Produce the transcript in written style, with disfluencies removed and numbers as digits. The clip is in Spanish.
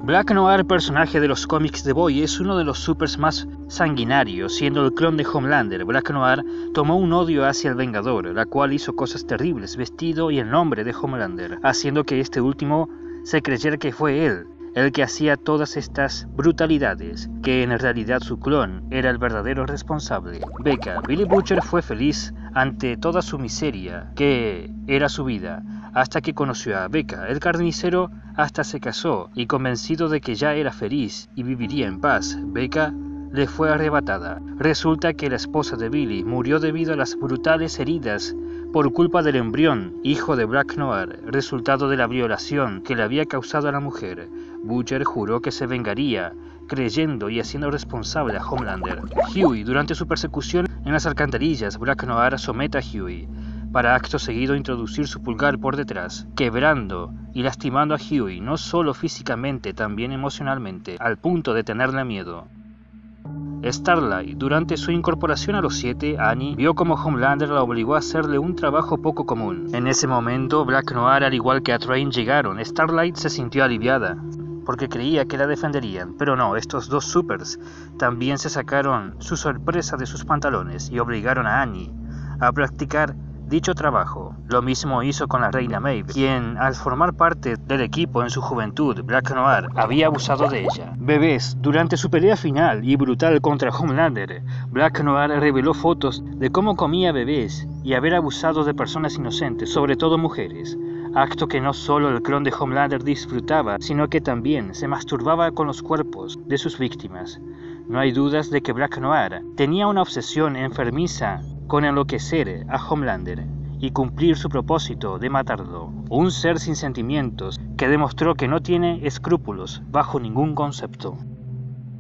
Black Noir, personaje de los cómics de Boy, es uno de los supers más sanguinarios. Siendo el clon de Homelander, Black Noir tomó un odio hacia el Vengador, la cual hizo cosas terribles vestido y en nombre de Homelander, haciendo que este último se creyera que fue él el que hacía todas estas brutalidades, que en realidad su clon era el verdadero responsable. Becca. Billy Butcher fue feliz ante toda su miseria, que era su vida, hasta que conoció a Becca. El carnicero hasta se casó, y convencido de que ya era feliz y viviría en paz, Becca le fue arrebatada. Resulta que la esposa de Billy murió debido a las brutales heridas por culpa del embrión, hijo de Black Noir, resultado de la violación que le había causado a la mujer. Butcher juró que se vengaría, creyendo y haciendo responsable a Homelander. Huey. Durante su persecución en las alcantarillas, Black Noir somete a Huey, para acto seguido introducir su pulgar por detrás, quebrando y lastimando a Huey, no solo físicamente, también emocionalmente, al punto de tenerle miedo. Starlight. Durante su incorporación a los 7, Annie vio como Homelander la obligó a hacerle un trabajo poco común. En ese momento, Black Noir, al igual que Atrain, llegaron. Starlight se sintió aliviada, porque creía que la defenderían, pero no, estos dos supers también se sacaron su sorpresa de sus pantalones y obligaron a Annie a practicar dicho trabajo. Lo mismo hizo con la reina Maeve, quien al formar parte del equipo en su juventud, Black Noir había abusado de ella. Bebés. Durante su pelea final y brutal contra Homelander, Black Noir reveló fotos de cómo comía bebés y haber abusado de personas inocentes, sobre todo mujeres, acto que no solo el clon de Homelander disfrutaba, sino que también se masturbaba con los cuerpos de sus víctimas. No hay dudas de que Black Noir tenía una obsesión enfermiza con enloquecer a Homelander y cumplir su propósito de matarlo. Un ser sin sentimientos que demostró que no tiene escrúpulos bajo ningún concepto.